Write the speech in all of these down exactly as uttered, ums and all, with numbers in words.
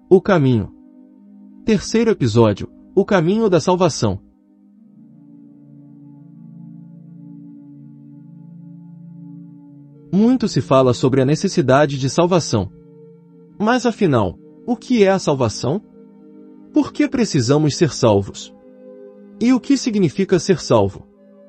O caminho. Terceiro episódio, o caminho da salvação. Muito se fala sobre a necessidade de salvação. Mas afinal, o que é a salvação? Por que precisamos ser salvos? E o que significa ser salvo?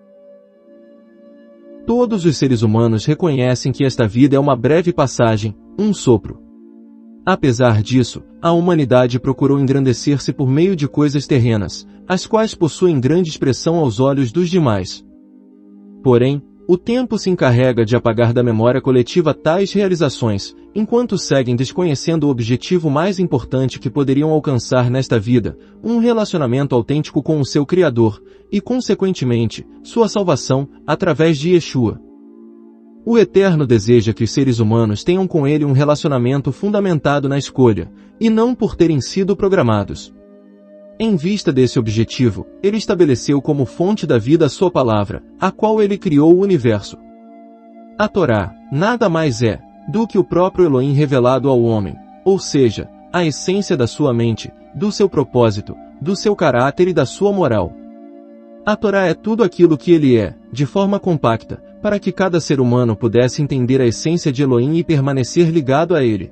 Todos os seres humanos reconhecem que esta vida é uma breve passagem, um sopro. Apesar disso, a humanidade procurou engrandecer-se por meio de coisas terrenas, as quais possuem grande expressão aos olhos dos demais. Porém, o tempo se encarrega de apagar da memória coletiva tais realizações, enquanto seguem desconhecendo o objetivo mais importante que poderiam alcançar nesta vida, um relacionamento autêntico com o seu Criador, e consequentemente, sua salvação, através de Yeshua. O Eterno deseja que os seres humanos tenham com ele um relacionamento fundamentado na escolha, e não por terem sido programados. Em vista desse objetivo, ele estabeleceu como fonte da vida a sua palavra, a qual ele criou o universo. A Torá nada mais é do que o próprio Elohim revelado ao homem, ou seja, a essência da sua mente, do seu propósito, do seu caráter e da sua moral. A Torá é tudo aquilo que ele é, de forma compacta, para que cada ser humano pudesse entender a essência de Elohim e permanecer ligado a ele.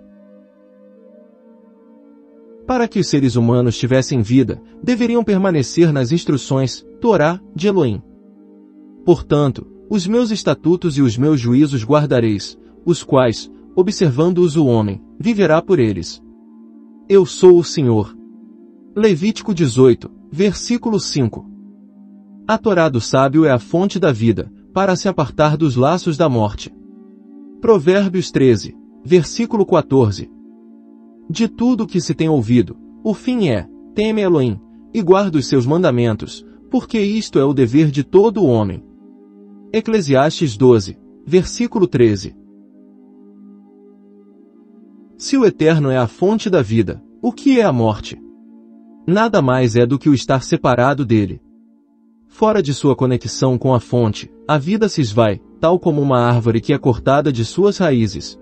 Para que os seres humanos tivessem vida, deveriam permanecer nas instruções, Torá, de Elohim. Portanto, os meus estatutos e os meus juízos guardareis, os quais, observando-os o homem, viverá por eles. Eu sou o Senhor. Levítico dezoito, versículo cinco. A Torá do sábio é a fonte da vida, para se apartar dos laços da morte. Provérbios treze, versículo quatorze. De tudo o que se tem ouvido, o fim é, teme Elohim, e guarda os seus mandamentos, porque isto é o dever de todo o homem. Eclesiastes doze, versículo treze. Se o Eterno é a fonte da vida, o que é a morte? Nada mais é do que o estar separado dele. Fora de sua conexão com a fonte, a vida se esvai, tal como uma árvore que é cortada de suas raízes.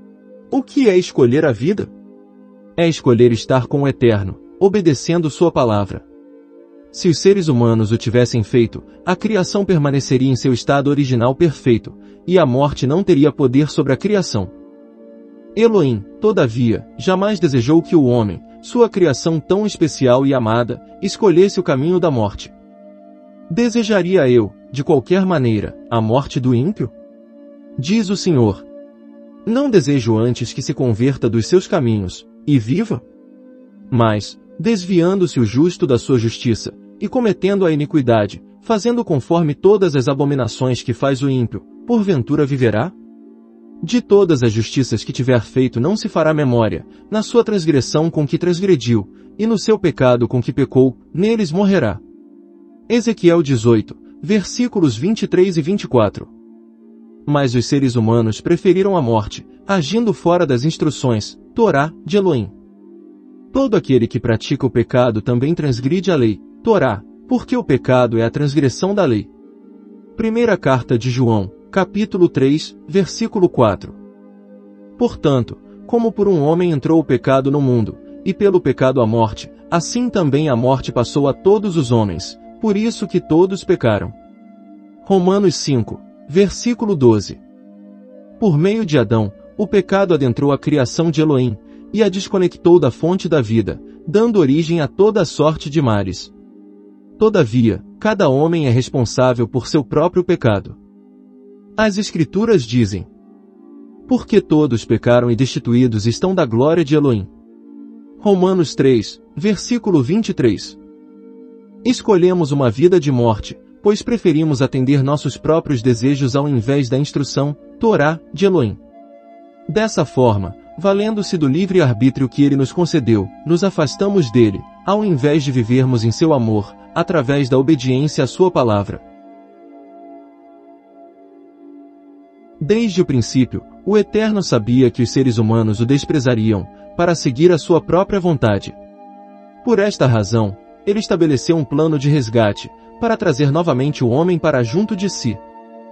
O que é escolher a vida? É escolher estar com o Eterno, obedecendo sua palavra. Se os seres humanos o tivessem feito, a criação permaneceria em seu estado original perfeito, e a morte não teria poder sobre a criação. Elohim, todavia, jamais desejou que o homem, sua criação tão especial e amada, escolhesse o caminho da morte. Desejaria eu, de qualquer maneira, a morte do ímpio? Diz o Senhor. Não desejo antes que se converta dos seus caminhos, e viva? Mas, desviando-se o justo da sua justiça, e cometendo a iniquidade, fazendo conforme todas as abominações que faz o ímpio, porventura viverá? De todas as justiças que tiver feito não se fará memória, na sua transgressão com que transgrediu, e no seu pecado com que pecou, neles morrerá. Ezequiel dezoito, versículos vinte e três e vinte e quatro. Mas os seres humanos preferiram a morte, agindo fora das instruções, Torá, de Elohim. Todo aquele que pratica o pecado também transgride a lei, Torá, porque o pecado é a transgressão da lei. Primeira carta de João, capítulo três, versículo quatro. Portanto, como por um homem entrou o pecado no mundo, e pelo pecado a morte, assim também a morte passou a todos os homens, por isso que todos pecaram. Romanos cinco, versículo doze. Por meio de Adão, o pecado adentrou a criação de Elohim, e a desconectou da fonte da vida, dando origem a toda sorte de males. Todavia, cada homem é responsável por seu próprio pecado. As Escrituras dizem: porque todos pecaram e destituídos estão da glória de Elohim. Romanos três, versículo vinte e três. Escolhemos uma vida de morte, pois preferimos atender nossos próprios desejos ao invés da instrução, Torá, de Elohim. Dessa forma, valendo-se do livre-arbítrio que ele nos concedeu, nos afastamos dele, ao invés de vivermos em seu amor, através da obediência à sua palavra. Desde o princípio, o Eterno sabia que os seres humanos o desprezariam, para seguir a sua própria vontade. Por esta razão, ele estabeleceu um plano de resgate, para trazer novamente o homem para junto de si.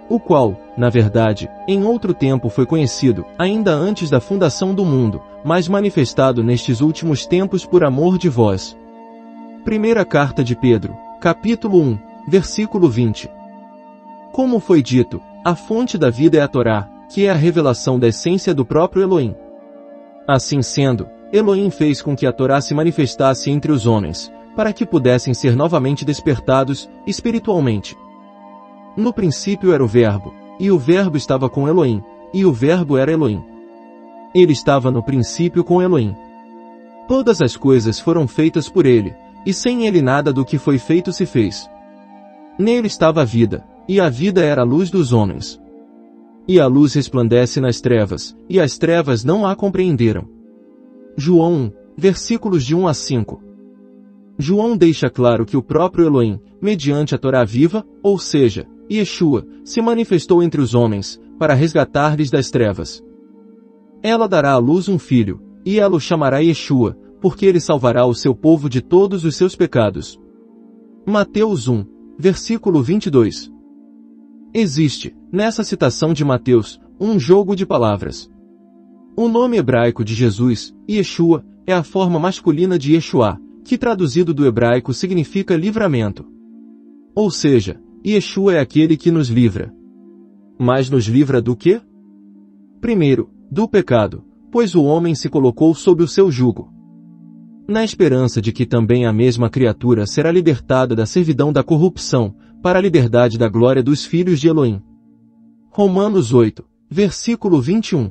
o qual, na verdade, em outro tempo foi conhecido, ainda antes da fundação do mundo, mas manifestado nestes últimos tempos por amor de vós. Primeira Carta de Pedro, capítulo um, versículo vinte. Como foi dito, a fonte da vida é a Torá, que é a revelação da essência do próprio Elohim. Assim sendo, Elohim fez com que a Torá se manifestasse entre os homens, para que pudessem ser novamente despertados, espiritualmente. No princípio era o Verbo, e o Verbo estava com Elohim, e o Verbo era Elohim. Ele estava no princípio com Elohim. Todas as coisas foram feitas por ele, e sem ele nada do que foi feito se fez. Nele estava a vida, e a vida era a luz dos homens. E a luz resplandece nas trevas, e as trevas não a compreenderam. João um, versículos de um a cinco. João deixa claro que o próprio Elohim, mediante a Torá viva, ou seja, Yeshua, se manifestou entre os homens, para resgatar-lhes das trevas. Ela dará à luz um filho, e ela o chamará Yeshua, porque ele salvará o seu povo de todos os seus pecados. Mateus um, versículo vinte e dois. Existe, nessa citação de Mateus, um jogo de palavras. O nome hebraico de Jesus, Yeshua, é a forma masculina de Yeshua, que traduzido do hebraico significa livramento. Ou seja, Yeshua é aquele que nos livra. Mas nos livra do quê? Primeiro, do pecado, pois o homem se colocou sob o seu jugo. Na esperança de que também a mesma criatura será libertada da servidão da corrupção, para a liberdade da glória dos filhos de Elohim. Romanos oito, versículo vinte e um.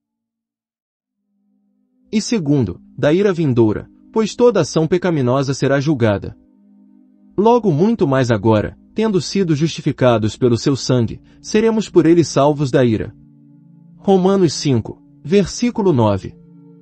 E segundo, da ira vindoura, pois toda ação pecaminosa será julgada. Logo muito mais agora, tendo sido justificados pelo seu sangue, seremos por ele salvos da ira. Romanos cinco, versículo nove.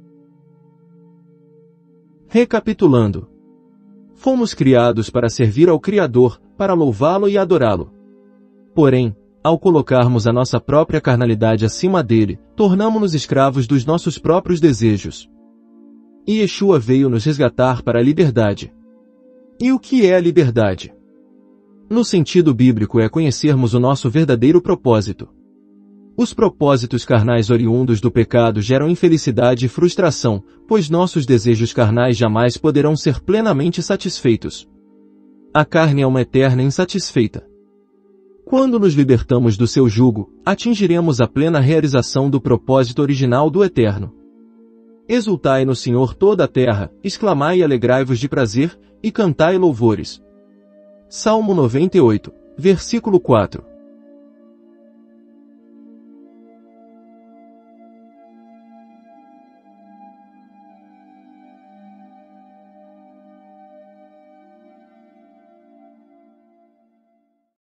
Recapitulando. Fomos criados para servir ao Criador, para louvá-lo e adorá-lo. Porém, ao colocarmos a nossa própria carnalidade acima dele, tornamo-nos escravos dos nossos próprios desejos. E Yeshua veio nos resgatar para a liberdade. E o que é a liberdade? No sentido bíblico é conhecermos o nosso verdadeiro propósito. Os propósitos carnais oriundos do pecado geram infelicidade e frustração, pois nossos desejos carnais jamais poderão ser plenamente satisfeitos. A carne é uma eterna insatisfeita. Quando nos libertamos do seu jugo, atingiremos a plena realização do propósito original do Eterno. Exultai no Senhor toda a terra, exclamai e alegrai-vos de prazer, e cantai louvores. Salmo noventa e oito, versículo quatro.